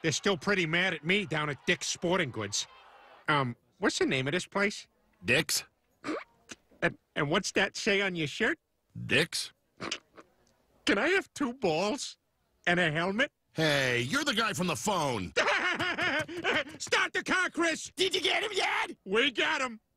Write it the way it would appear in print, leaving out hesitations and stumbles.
They're still pretty mad at me down at Dick's Sporting Goods. What's the name of this place? Dick's? And what's that say on your shirt? Dick's? Can I have 2 balls and a helmet? Hey, you're the guy from the phone. Start the car, Chris! Did you get him yet? We got him!